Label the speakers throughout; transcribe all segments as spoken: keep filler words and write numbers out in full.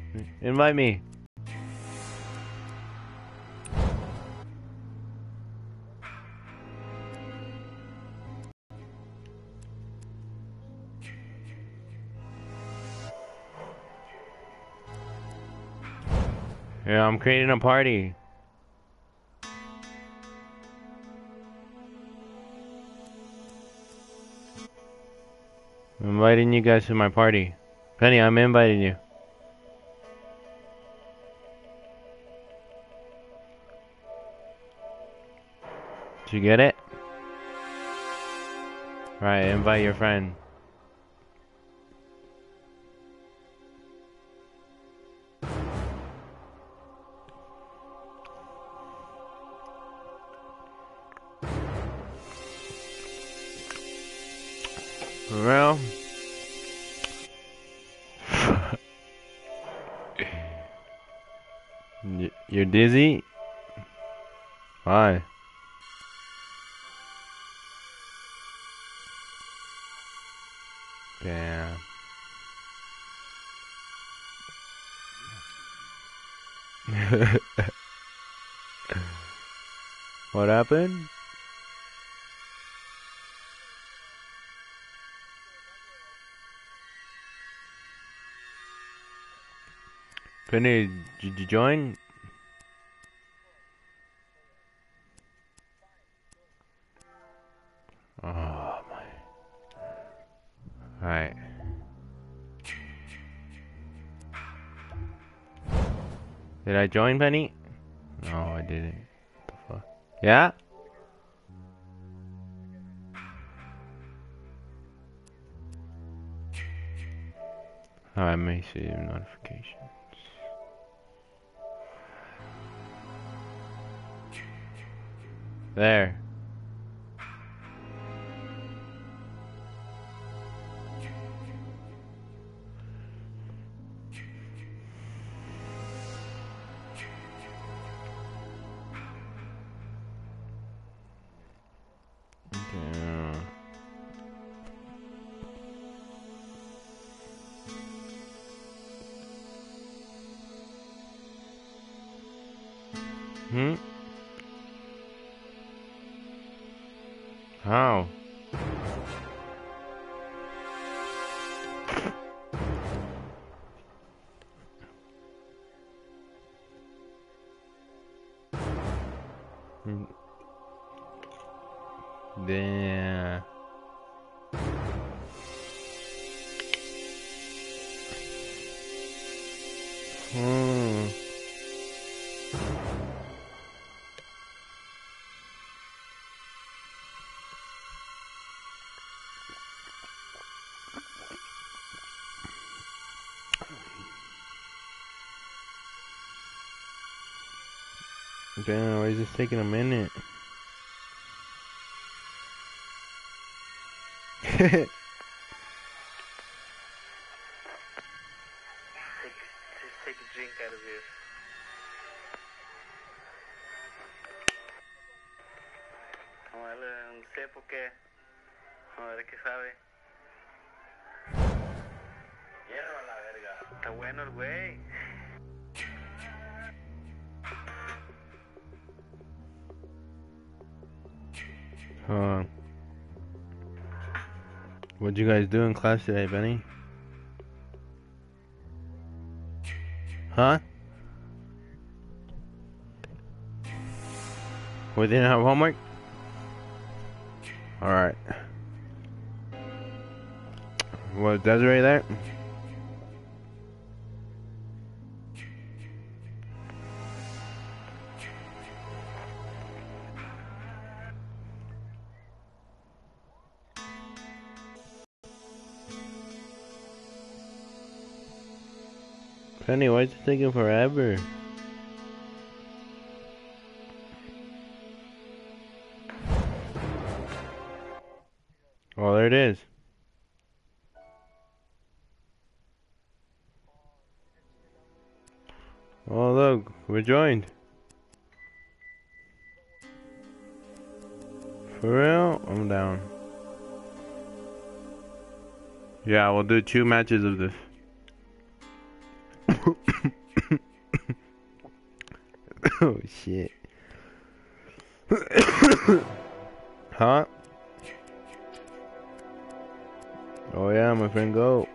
Speaker 1: Invite me. Yeah, I'm creating a party. I'm inviting you guys to my party. Penny, I'm inviting you. Did you get it? Alright, invite your friend. For real? You're dizzy? Why? Damn. What happened? Penny, did you join? Oh my. Alright. Did I join, Penny? No, I didn't. What the fuck? Yeah? I may see notifications. There. Damn. Hmm? How? Damn. Hmm. Damn, why is this taking a minute?
Speaker 2: Take, just take a drink out of here. Vamos a darle un cepo que. Vamos a ver qué sabe. Hierro a la verga. Está bueno el güey.
Speaker 1: Uh, what'd you guys do in class today, Benny? Huh? We didn't have homework? Alright. Was Desiree there? Penny, why is it taking forever? Oh, there it is. Oh, look, we're joined. For real? I'm down. Yeah, we'll do two matches of this. Oh shit. Huh? Oh yeah, my friend, go.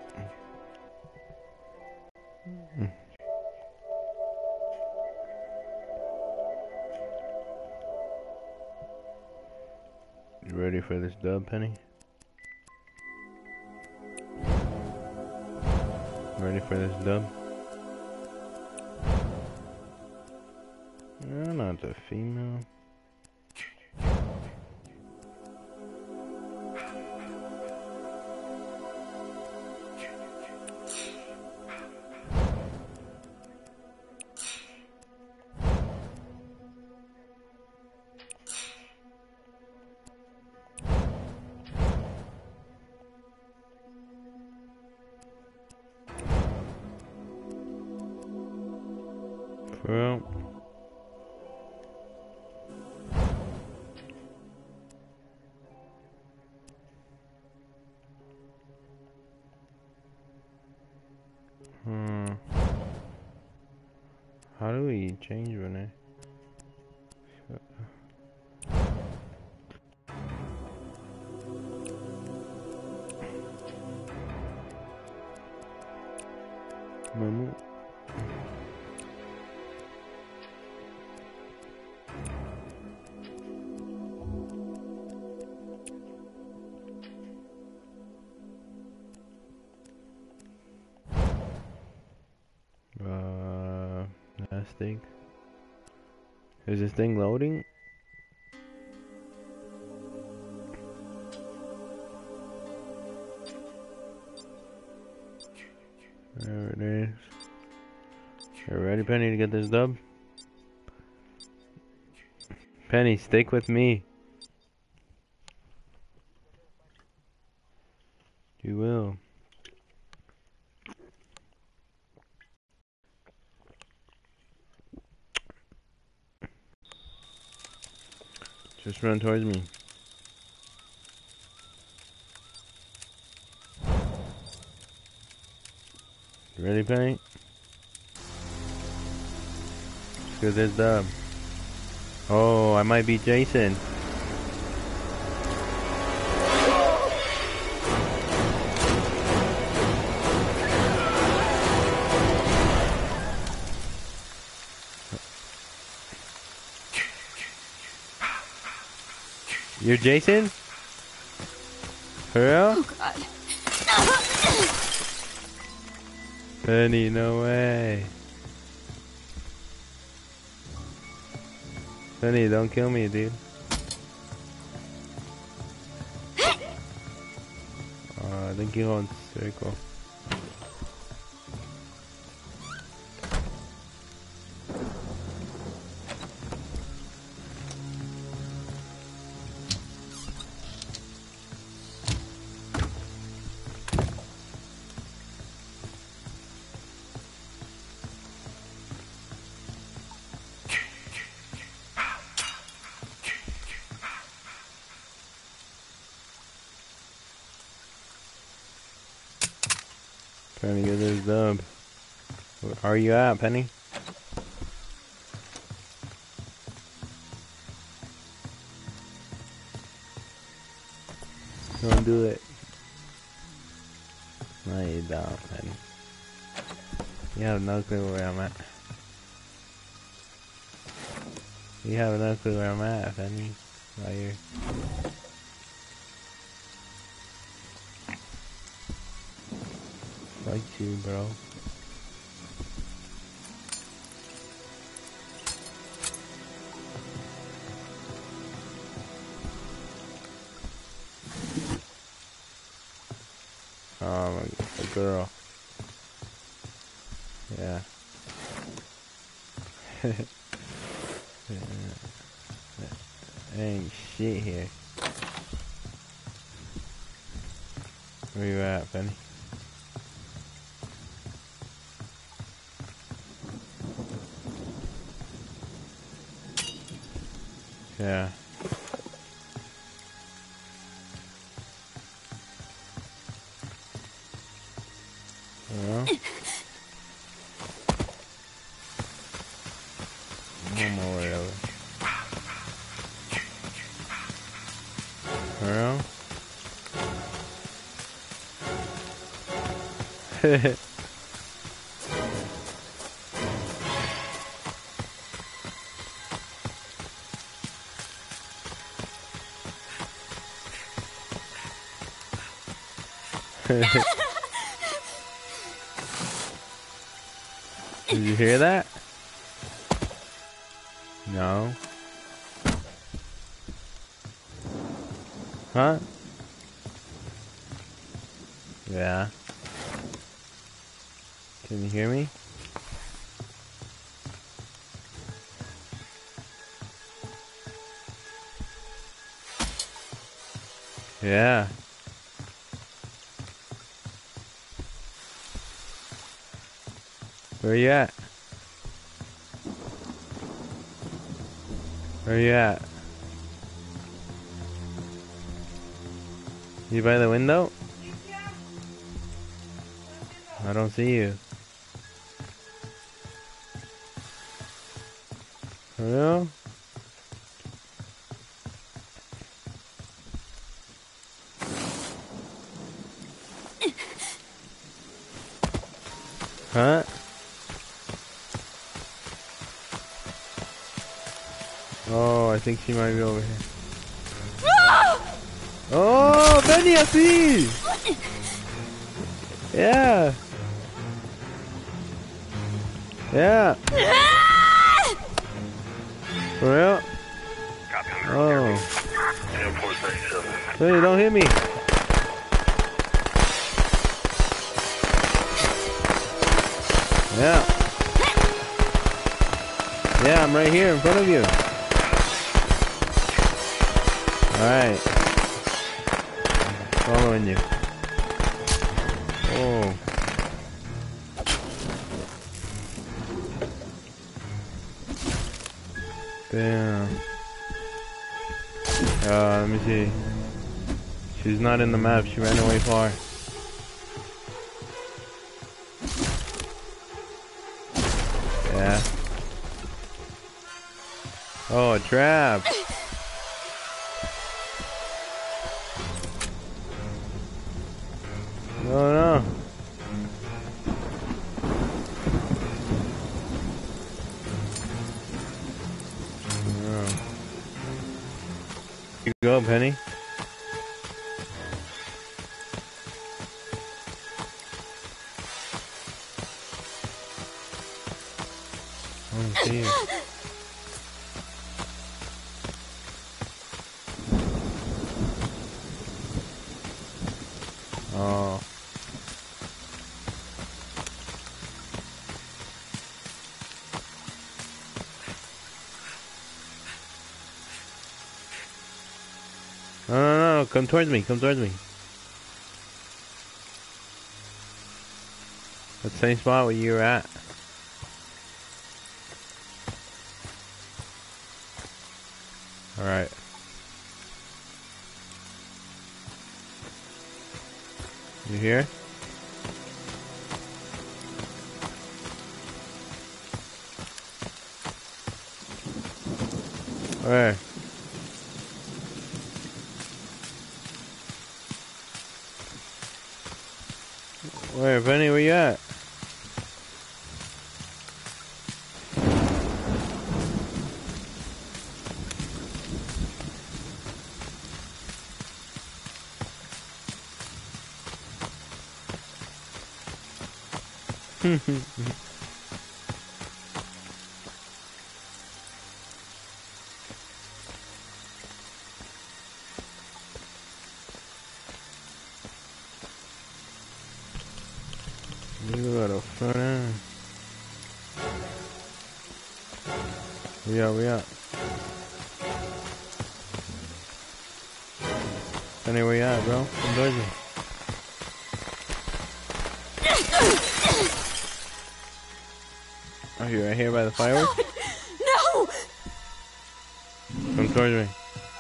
Speaker 1: You ready for this dub, Penny? Ready for this dub? No, not the female. For real? Hmm. How do we change Renee? Mamu. Uh, that thing. Is this thing loading? There it is. You ready, Penny, to get this dub? Penny, stick with me. You will. Just run towards me. You ready, Penny? Let's get this dub. Oh, I might be Jason. You're Jason? For real?
Speaker 3: Oh God.
Speaker 1: Penny, no way. Penny, don't kill me, dude. Uh, I think you're on circle. Trying to get this dub. Where are you at, Penny? Don't do it. No, you don't, Penny. You have no clue where I'm at. You have no clue where I'm at, Penny. Right here. Fuck you, bro. Oh, my, a girl. Yeah. Ain't shit here. Where you at, Penny? Yeah. Well. home or whatever. For real? Did you hear that? No. Huh? Yeah. Can you hear me? Yeah. Where you at? Where you at? You by the window? I don't see you. For real? Huh? Oh, I think she might be over here. Oh, Benny, I see! Yeah. Yeah. For real? Oh. Benny, don't hit me. Yeah. Yeah, I'm right here in front of you. Alright. Following you. Oh. Damn. Uh, let me see. She's not in the map. She ran away far. Yeah. Oh, a trap. Oh no. Oh. You go, Penny. I don't see you. Oh. No, no, no, come towards me, come towards me. That same spot where you were at. Alright. You here? Where? Where, Benny, where you at? You got a front end. We out, we out. Benny, where you at, bro? Come towards me. Oh, you right here by the fireworks?
Speaker 3: No!
Speaker 1: Come towards me.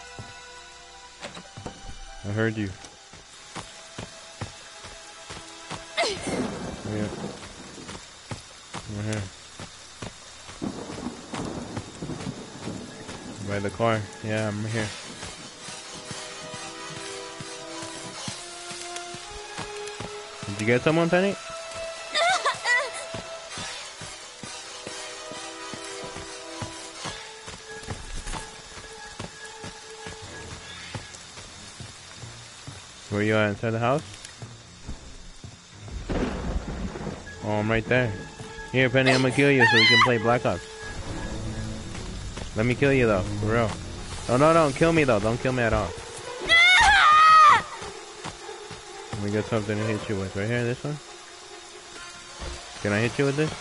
Speaker 1: I heard you. Where you at? Over here. By the car. Yeah, I'm here. Did you get someone, Penny? Where you at? Inside the house? Oh, I'm right there. Here, Penny, I'm gonna kill you so we can play Black Ops. Let me kill you though, for real. Oh no, don't kill me though. Don't kill me at all. Let me get something to hit you with. Right here, this one. Can I hit you with this?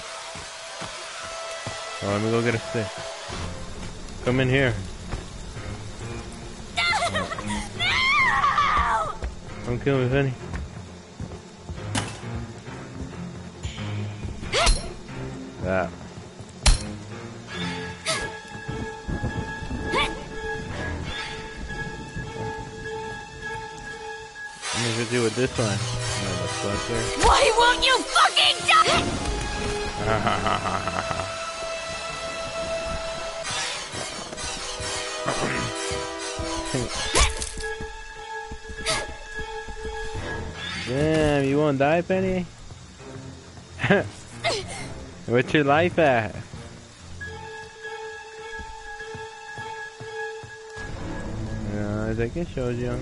Speaker 1: Oh, let me go get a stick. Come in here.
Speaker 3: No!
Speaker 1: Don't kill me, Penny. That. Let me hit you with this one. No,
Speaker 3: why won't you fucking die?
Speaker 1: Damn, you won't die, Penny? What's your life at? Yeah, I think it shows you.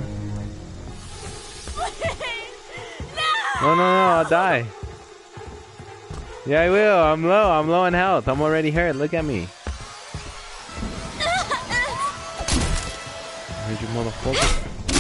Speaker 1: No, no, no, I'll die. Yeah, I will. I'm low. I'm low in health. I'm already hurt. Look at me. Where'd you motherfucker?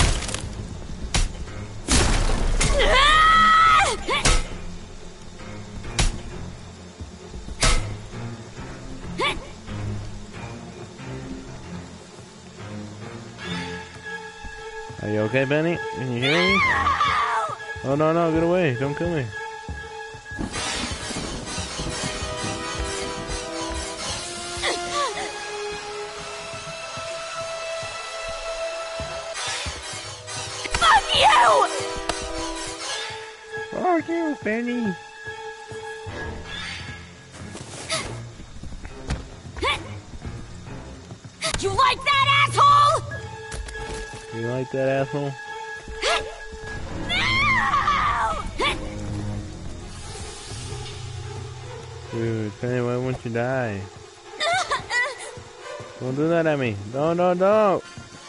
Speaker 1: Are you okay, Benny? Can you hear me? Oh, no, no, get away. Don't kill me.
Speaker 3: Fuck you!
Speaker 1: Fuck you, Benny.
Speaker 3: You like that, asshole?
Speaker 1: You like that, asshole? Dude, Penny, why won't you die? Don't do that at me. No, no, no.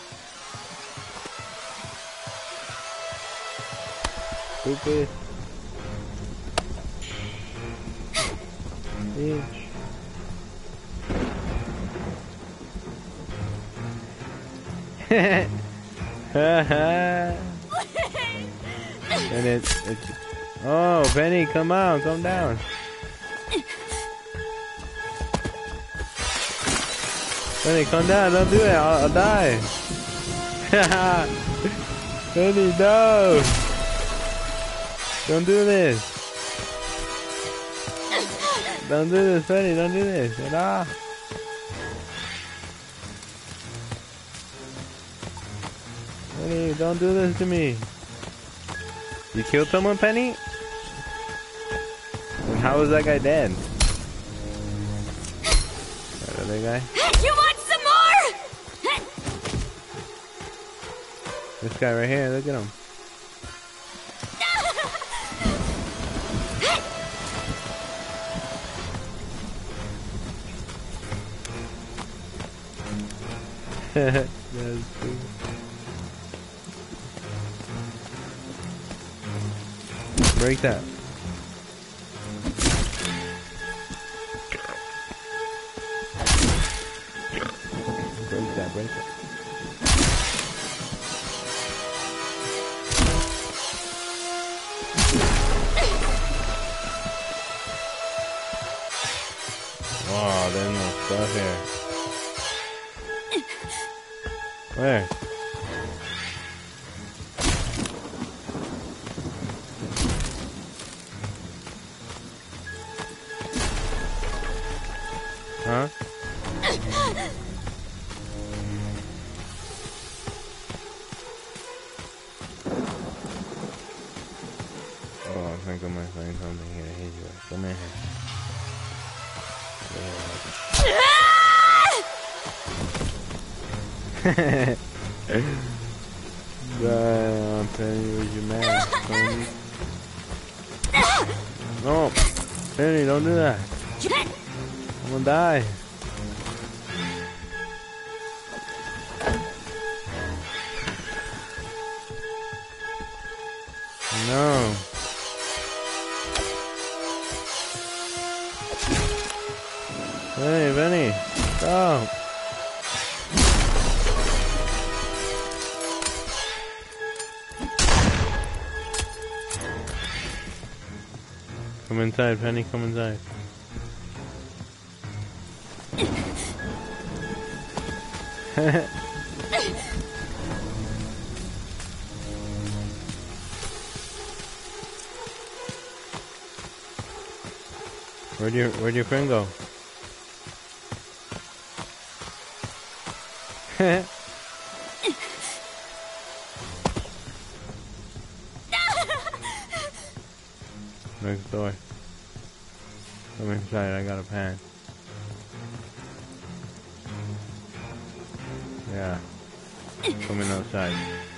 Speaker 1: Stupid. Bitch. And it's, it's... Oh, Penny, come on, come down. Penny, come down, don't do it, I'll, I'll die. Penny, no! Don't do this. Don't do this, Penny, don't do this. Get off. Penny, don't do this to me. You killed someone, Penny? And how was that guy dead? That other guy?
Speaker 3: You want some more?
Speaker 1: This guy right here, look at him. That's cool. Break that. Break that, break that. Wow, there's no stuff here. Where? Huh? Oh, I think I might find something here to hit you with. Come in here. Yeah. Damn, Penny, where's your man? Tony? No, Penny, don't do that. I'm gonna die. No. Hey, Penny, stop. Come inside, Penny, come inside. Where'd your where'd your friend go? Next door. Come inside, I got a pan. Yeah. Coming outside.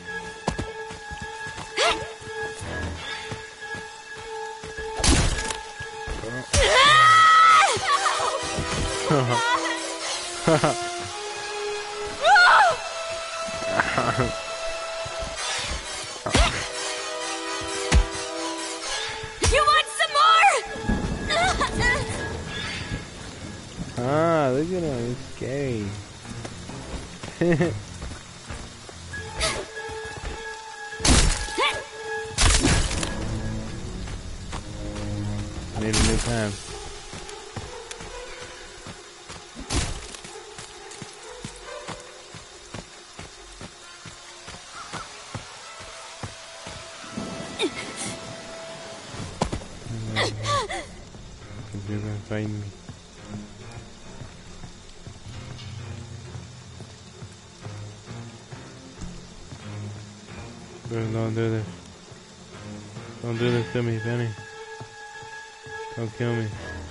Speaker 3: You want some more?
Speaker 1: Ah, look at him, it's scary. Need a new pan. You're gonna find me. Don't do this. Don't do this to me, Penny. Don't kill me.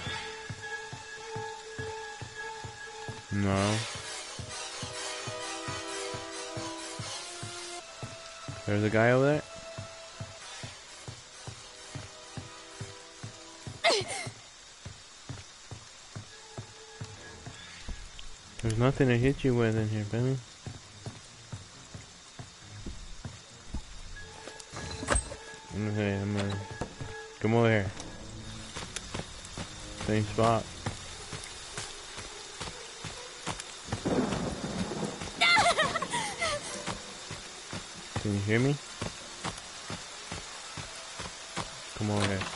Speaker 1: No. There's a guy over there? There's nothing to hit you with in here, Penny. Okay, I'm gonna come over here. Same spot. Can you hear me? Come over here.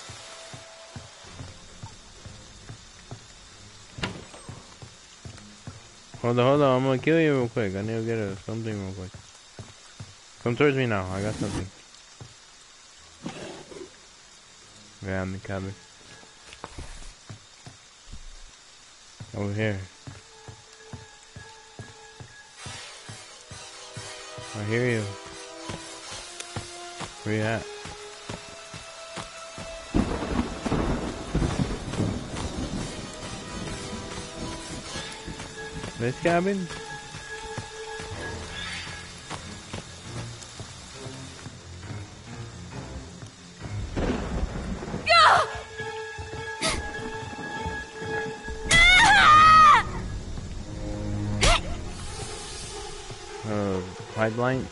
Speaker 1: Hold on, hold on, I'm gonna kill you real quick. I need to get a, something real quick. Come towards me now, I got something. Yeah, I'm the cabin. Over here. I hear you. Where you at? This cabin? Uh, pipeline?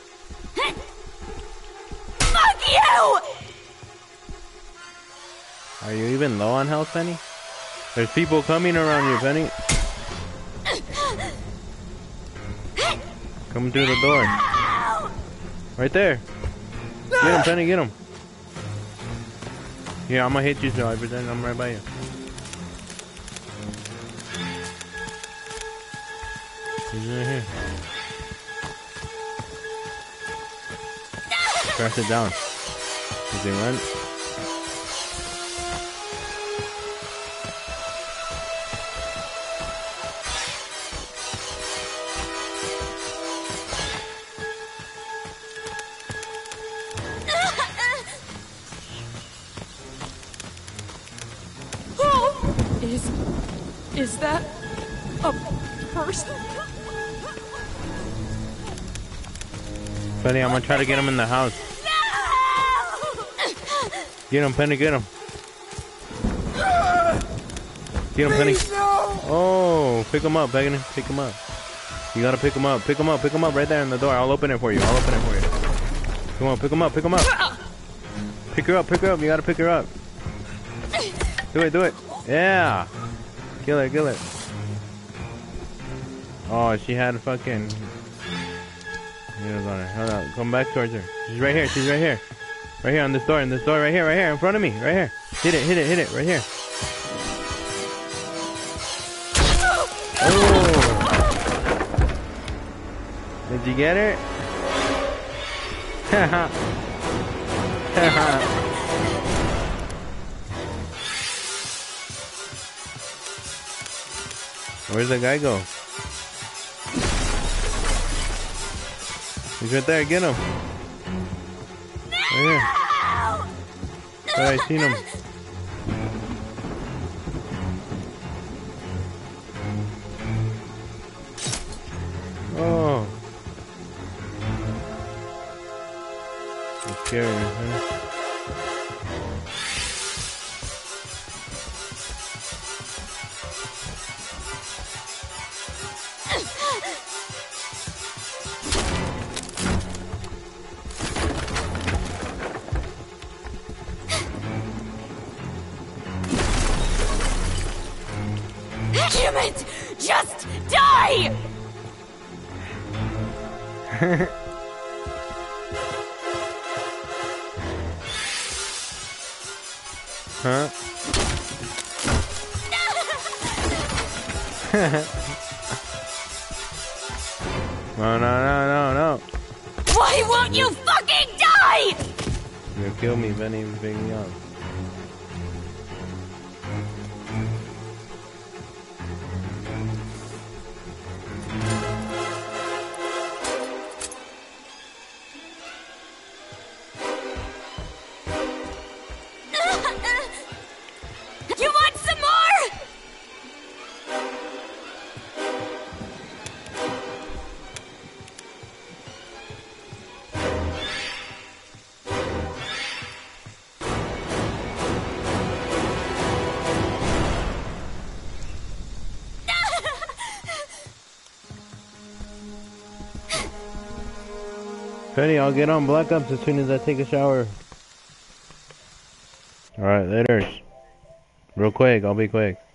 Speaker 3: Fuck you!
Speaker 1: Are you even low on health, Penny? There's people coming around you, Penny. Come through the door. Right there. Get him, Penny, get him. Here, I'm gonna hit you so I pretend I'm right by you. He's right here. Press it down. Does he run?
Speaker 4: Is... is that... a person?
Speaker 1: Penny, I'm gonna try to get him in the house. Get him, Penny, get him. Get him, Penny. Oh, pick him up, Penny. Pick him up. You gotta pick him up. Pick him up. Pick him up right there in the door. I'll open it for you. I'll open it for you. Come on, pick him up. Pick him up. Pick her up. Pick her up. You gotta pick her up. Do it. Do it. Yeah. Kill it. Kill it. Oh, she had a fucking... Hold on. Come back towards her. She's right here. She's right here. Right here on this door. In this door. Right here. Right here. In front of me. Right here. Hit it. Hit it. Hit it. Right here. Oh. Did you get her? Haha. Haha. Where's the guy go? He's right there. Get him. Right here. Oh, I seen him. Oh. It's scary, huh?
Speaker 3: Damn it! Just die!
Speaker 1: Huh? No, no, no, no, no.
Speaker 3: Why won't you fucking die?
Speaker 1: You'll kill me, Benny, even pick me up.
Speaker 3: You want some more?
Speaker 1: Penny, I'll get on Black Ops as soon as I take a shower. Alright, later. Real quick, I'll be quick.